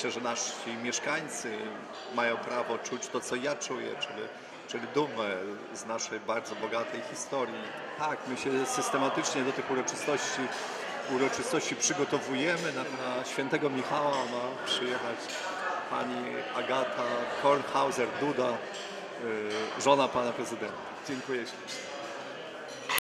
myślę, że nasi mieszkańcy mają prawo czuć to, co ja czuję, czyli dumę z naszej bardzo bogatej historii. Tak, my się systematycznie do tych uroczystości przygotowujemy. Na świętego Michała ma przyjechać pani Agata Kornhauser-Duda, żona pana prezydenta. Dziękuję ślicznie.